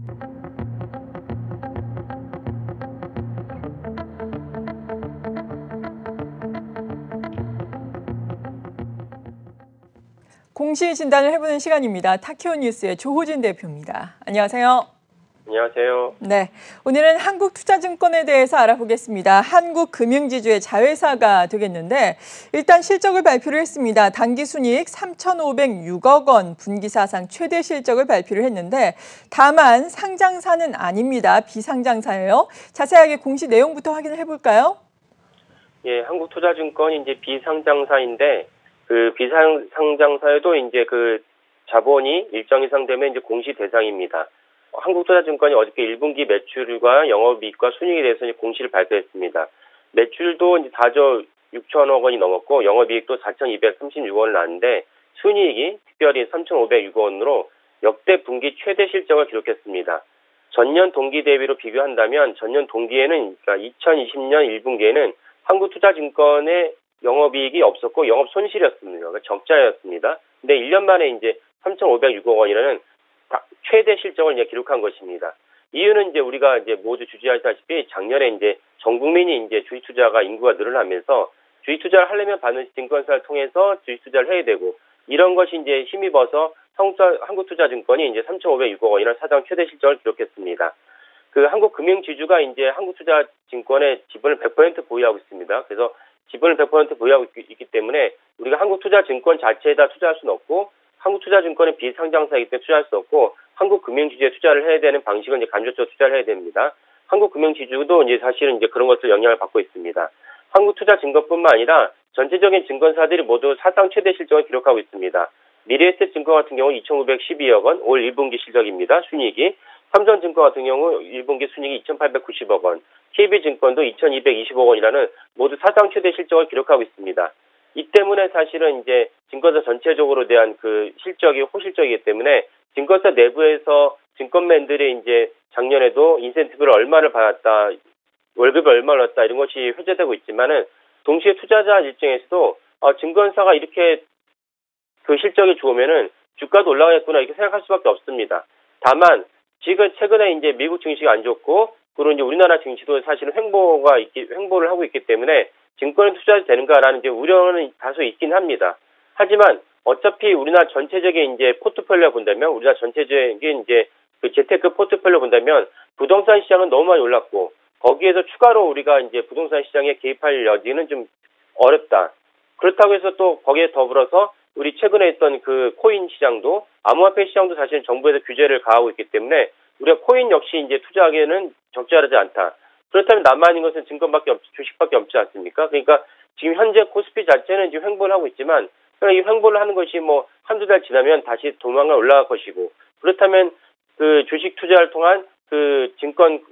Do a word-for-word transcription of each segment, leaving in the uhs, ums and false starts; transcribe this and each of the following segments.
공시 진단을 해보는 시간입니다. 타키오 뉴스의 조호진 대표입니다. 안녕하세요. 안녕하세요. 네, 오늘은 한국투자증권에 대해서 알아보겠습니다. 한국금융지주의 자회사가 되겠는데 일단 실적을 발표를 했습니다. 당기순이익 삼천오백육억 원, 분기사상 최대 실적을 발표를 했는데 다만 상장사는 아닙니다. 비상장사예요. 자세하게 공시 내용부터 확인을 해볼까요? 예, 한국투자증권이 이제 비상장사인데 그 비상장사에도 이제 그 자본이 일정 이상 되면 이제 공시 대상입니다. 한국투자증권이 어저께 일 분기 매출과 영업이익과 순이익에 대해서 이제 공시를 발표했습니다. 매출도 이제 사조 육천억 원이 넘었고 영업이익도 사천이백삼십육 원을 나왔는데 순이익이 특별히 삼천오백육 원으로 역대 분기 최대 실적을 기록했습니다. 전년 동기 대비로 비교한다면 전년 동기에는 그러니까 이천이십 년 일 분기에는 한국투자증권의 영업이익이 없었고 영업 손실이었습니다. 그러니까 적자였습니다. 근데 일 년 만에 이제 삼천오백육억 원이라는 최대 실적을 이제 기록한 것입니다. 이유는 이제 우리가 이제 모두 주지하시다시피 작년에 이제 전 국민이 이제 주식 투자가 인구가 늘어나면서 주식 투자를 하려면 반드시 증권사를 통해서 주식 투자를 해야 되고 이런 것이 이제 힘입어서 한국투자증권이 이제 삼천오백육억 원이라는 사상 최대 실적을 기록했습니다. 그 한국금융지주가 이제 한국투자증권의 지분을 백 퍼센트 보유하고 있습니다. 그래서 지분을 백 퍼센트 보유하고 있기 때문에 우리가 한국투자증권 자체에다 투자할 수는 없고 한국투자증권은 비상장사이기 때문에 투자할 수 없고 한국금융지주에 투자를 해야 되는 방식은 이제 간접적으로 투자를 해야 됩니다. 한국금융지주도 이제 사실은 이제 그런 것들 영향을 받고 있습니다. 한국투자증권뿐만 아니라 전체적인 증권사들이 모두 사상 최대 실적을 기록하고 있습니다. 미래에셋증권 같은 경우 이천오백십이억 원, 올 일 분기 실적입니다. 순이익이. 삼성증권 같은 경우 일 분기 순이익이 이천팔백구십억 원, 케이비증권도 이천이백이십억 원이라는 모두 사상 최대 실적을 기록하고 있습니다. 이 때문에 사실은 이제 증권사 전체적으로 대한 그 실적이 호실적이기 때문에 증권사 내부에서 증권맨들이 이제 작년에도 인센티브를 얼마를 받았다, 월급을 얼마를 받았다 이런 것이 회자되고 있지만은 동시에 투자자 입장에서도 어, 증권사가 이렇게 그 실적이 좋으면은 주가도 올라가겠구나 이렇게 생각할 수밖에 없습니다. 다만 지금 최근에 이제 미국 증시가 안 좋고 그리고 이제 우리나라 증시도 사실은 횡보가 있기, 횡보를 하고 있기 때문에 증권에 투자해도 되는가라는 이제 우려는 다소 있긴 합니다. 하지만 어차피 우리나라 전체적인 이제 포트폴리오 본다면 우리나라 전체적인 이제 그 재테크 포트폴리오 본다면 부동산 시장은 너무 많이 올랐고 거기에서 추가로 우리가 이제 부동산 시장에 개입할 여지는 좀 어렵다. 그렇다고 해서 또 거기에 더불어서 우리 최근에 있던 그 코인 시장도 암호화폐 시장도 사실 정부에서 규제를 가하고 있기 때문에 우리가 코인 역시 이제 투자하기에는 적절하지 않다. 그렇다면 남아있는 것은 증권밖에 없, 주식밖에 없지 않습니까? 그러니까 지금 현재 코스피 자체는 지금 횡보를 하고 있지만 이 횡보를 하는 것이 뭐 한두 달 지나면 다시 도망을 올라갈 것이고 그렇다면 그 주식 투자를 통한 그 증권이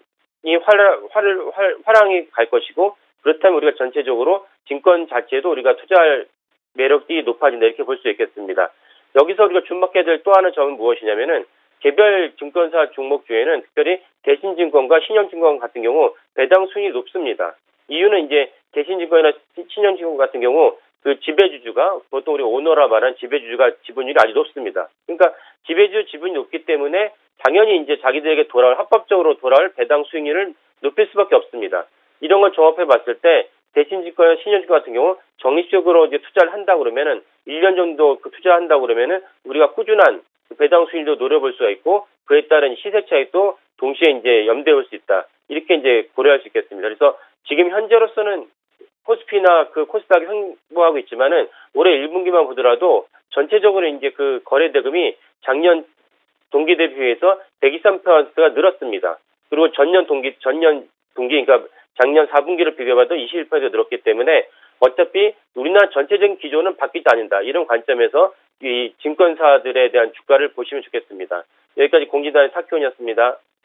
활, 활, 활, 화랑이 갈 것이고 그렇다면 우리가 전체적으로 증권 자체도 우리가 투자할 매력이 높아진다 이렇게 볼 수 있겠습니다. 여기서 우리가 주목해야 될 또 하나의 점은 무엇이냐면은 개별 증권사 종목 중에는 특별히 대신증권과 신영증권 같은 경우 배당 수익이 높습니다. 이유는 이제 대신증권이나 신영증권 같은 경우 그 지배주주가 보통 우리 오너라 말하는 지배주주가 지분율이 아주 높습니다. 그러니까 지배주 지분이 높기 때문에 당연히 이제 자기들에게 돌아올 합법적으로 돌아올 배당 수익률을 높일 수밖에 없습니다. 이런 걸 종합해 봤을 때 대신증권이나 신영증권 같은 경우 정기적으로 이제 투자를 한다 그러면은 일 년 정도 그 투자한다 그러면은 우리가 꾸준한 배당 수익도 노려볼 수가 있고 그에 따른 시세 차익도 동시에 이제 염두에 올 수 있다. 이렇게 이제 고려할 수 있겠습니다. 그래서 지금 현재로서는 코스피나 그 코스닥이 횡보하고 있지만은 올해 일 분기만 보더라도 전체적으로 이제 그 거래 대금이 작년 동기 대비해서 백이십삼 퍼센트가 늘었습니다. 그리고 전년 동기 전년 동기 그러니까 작년 사 분기를 비교해봐도 이십일 퍼센트 늘었기 때문에 어차피 우리나라 전체적인 기조는 바뀌지 않는다. 이런 관점에서 이 증권사들에 대한 주가를 보시면 좋겠습니다. 여기까지 공진단의 타키온이었습니다.